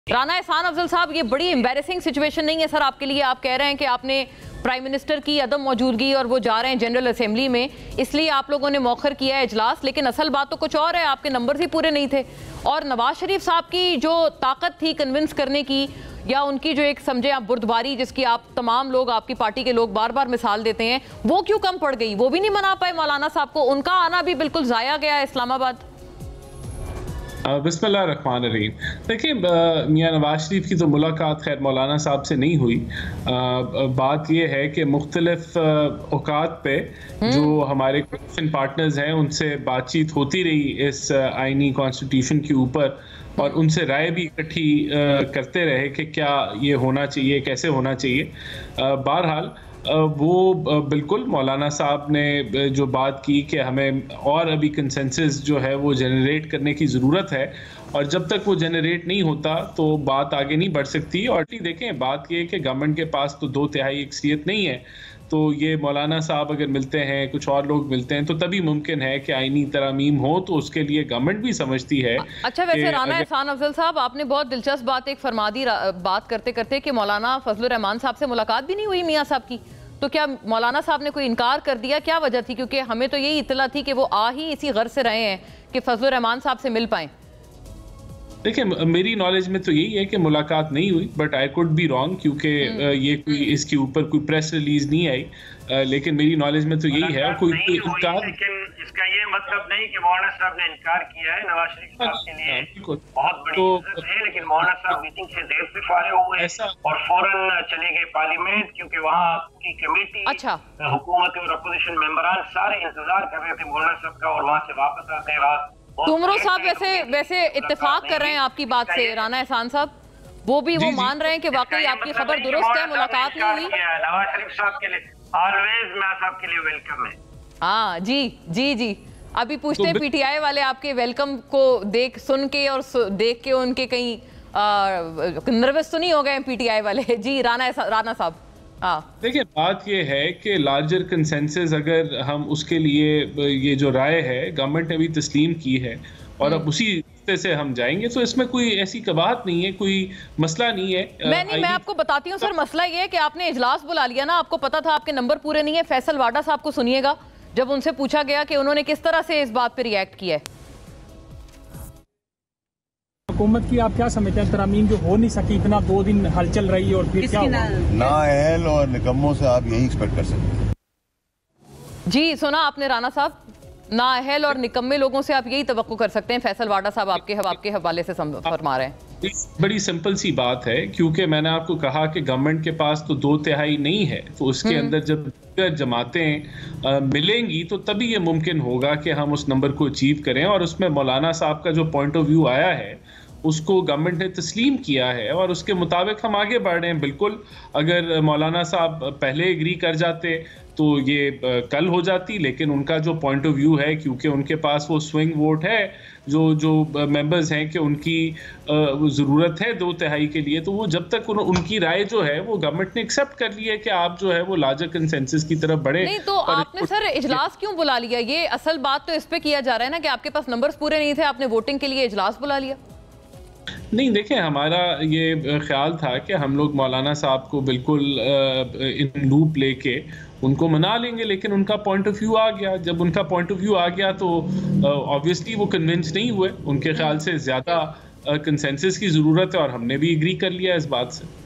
राना एहसान अफजल साहब, ये बड़ी एम्बैरेसिंग सिचुएशन नहीं है सर आपके लिए? आप कह रहे हैं कि आपने प्राइम मिनिस्टर की अदम मौजूदगी और वो जा रहे हैं जनरल असेंबली में, इसलिए आप लोगों ने मौखर किया है इजलास, लेकिन असल बात तो कुछ और है, आपके नंबर ही पूरे नहीं थे। और नवाज शरीफ साहब की जो ताकत थी कन्विंस करने की, या उनकी जो एक समझे आप बुर्दबारी जिसकी आप तमाम लोग, आपकी पार्टी के लोग बार बार मिसाल देते हैं, वो क्यों कम पड़ गई? वो भी नहीं मना पाए मौलाना साहब को? उनका आना भी बिल्कुल जाया गया है इस्लामाबाद। बिस्मिल्लाहिर्रहमानिर्रहीम। देखिए, मियां नवाज शरीफ की तो मुलाकात खैर मौलाना साहब से नहीं हुई। बात यह है कि मुख्तलिफ औकात पे जो हमारे कोलिशन पार्टनर्स हैं उनसे बातचीत होती रही इस आईनी कॉन्स्टिट्यूशन के ऊपर, और उनसे राय भी इकट्ठी करते रहे कि क्या ये होना चाहिए, कैसे होना चाहिए। बहरहाल वो बिल्कुल मौलाना साहब ने जो बात की कि हमें और अभी कंसेंसस जो है वो जनरेट करने की ज़रूरत है, और जब तक वो जनरेट नहीं होता तो बात आगे नहीं बढ़ सकती। और देखें, बात ये है कि गवर्नमेंट के पास तो 2/3 अक्सरियत नहीं है, तो ये मौलाना साहब अगर मिलते हैं, कुछ और लोग मिलते हैं, तो तभी मुमकिन है कि आईनी तरमीम हो, तो उसके लिए गवर्नमेंट भी समझती है। अच्छा, वैसे राना एहसान अफजल साहब, आपने बहुत दिलचस्प बात एक फरमा दी बात करते करते कि मौलाना फजलुर रहमान साहब से मुलाकात भी नहीं हुई मियाँ साहब की। तो क्या मौलाना साहब ने कोई इनकार कर दिया? क्या वजह थी? क्योंकि हमें तो यही इतला थी कि वो आ ही इसी गर्ज से रहे हैं कि फजलुर रहमान साहब से मिल पाएं। देखिए, मेरी नॉलेज में तो यही है कि मुलाकात नहीं हुई, but I could be wrong, क्योंकि ये कोई इसके ऊपर कोई प्रेस रिलीज नहीं आई। लेकिन मेरी नॉलेज में तो यही है। कोई इनकार, लेकिन इसका ये मतलब नहीं कि मौलाना साहब ने इनकार किया है। नवाज शरीफ साहब के लिए बहुत बड़ी इज्जत है, लेकिन मौलाना साहब मीटिंग से देर से फारिग हुए और फौरन चले गए पार्लियामेंट, क्योंकि वहाँ की कमेटी, हुकूमत और अपोजिशन मेंबरान सारे इंतजार कर रहे थे मौलाना साहब का, और वहाँ से वापस आते रात। तुमरो साहब वैसे इत्तेफाक कर रहे हैं आपकी बात से राना एहसान साहब, वो भी वो मान रहे हैं कि वाकई आपकी खबर दुरुस्त है, मुलाकात नहीं हुई। नवाज शरीफ साहब के लिए ऑलवेज मैं साहब के लिए वेलकम है। हाँ जी जी जी, अभी पूछते हैं पीटीआई वाले आपके वेलकम को देख सुन के और देख के उनके कहीं नर्वस तो नहीं हो गए पीटीआई वाले? जी राना साहब। देखिए, बात ये है कि लार्जर कंसेंसस, अगर हम उसके लिए ये जो राय है गवर्नमेंट ने भी तस्लीम की है और अब उसी से हम जाएंगे, तो इसमें कोई ऐसी कबाहत नहीं है, कोई मसला नहीं है। मैं आपको बताती हूँ सर, मसला ये है कि आपने इजलास बुला लिया ना, आपको पता था आपके नंबर पूरे नहीं है। फैसल वाडा साहब को सुनिएगा, जब उनसे पूछा गया कि उन्होंने किस तरह से इस बात पे रिएक्ट किया है। हुकूमत की आप क्या समझते हैं, तरामीम जो हो नहीं सकी, इतना 2 दिन हलचल रही और फिर क्या हुआ? नाअहल और निकम्मों से आप यही एक्सपेक्ट कर सकते हैं। जी सुना आपने राना साहब, नाअहल और निकम्मे लोगों से आप यही तवक्को कर सकते हैं। फैसल वाडा साहब आपके हवाले से फरमा रहे हैं। बड़ी सिंपल सी बात है, क्योंकि मैंने आपको कहा कि गवर्नमेंट के पास तो 2/3 नहीं है, तो उसके अंदर जब जमातें मिलेंगी तो तभी ये मुमकिन होगा कि हम उस नंबर को अचीव करें। और उसमें मौलाना साहब का जो पॉइंट ऑफ व्यू आया है उसको गवर्नमेंट ने तस्लीम किया है, और उसके मुताबिक हम आगे बढ़ रहे हैं। बिल्कुल, अगर मौलाना साहब पहले एग्री कर जाते तो ये कल हो जाती, लेकिन उनका जो पॉइंट ऑफ व्यू है, क्योंकि उनके पास वो स्विंग वोट है, जो मेंबर्स हैं कि उनकी ज़रूरत है 2/3 के लिए, तो वो जब तक उनकी राय जो है वो गवर्नमेंट ने एक्सेप्ट कर ली है कि आप जो है वो लार्जर कंसेंसस की तरफ बढ़े। नहीं तो आपने सर इजलास क्यों बुला लिया? ये असल बात तो इस पे किया जा रहा है ना कि आपके पास नंबर्स पूरे नहीं थे, आपने वोटिंग के लिए इजलास बुला लिया। नहीं, देखें, हमारा ये ख्याल था कि हम लोग मौलाना साहब को बिल्कुल इन लूप लेके उनको मना लेंगे, लेकिन उनका पॉइंट ऑफ व्यू आ गया। जब उनका पॉइंट ऑफ व्यू आ गया तो ऑब्वियसली वो कन्विंस नहीं हुए। उनके ख्याल से ज़्यादा कंसेंसस की ज़रूरत है, और हमने भी एग्री कर लिया इस बात से।